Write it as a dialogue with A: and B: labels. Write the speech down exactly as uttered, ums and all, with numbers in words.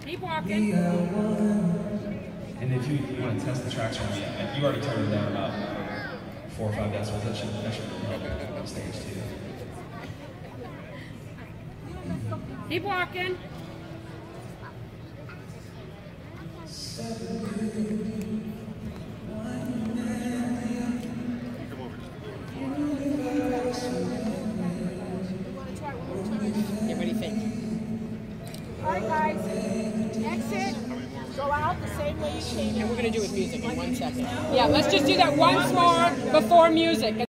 A: Keep walking.
B: And if you, you want to test the traction, you already turned it down about four or five decibels. That should, that should help on stage too.
A: Keep walking.
C: Yeah, what do you think?
D: All right, guys. Exit. Go out the same way you came in.
C: And we're going to do it with music in one second.
A: Yeah, let's just do that once more before music.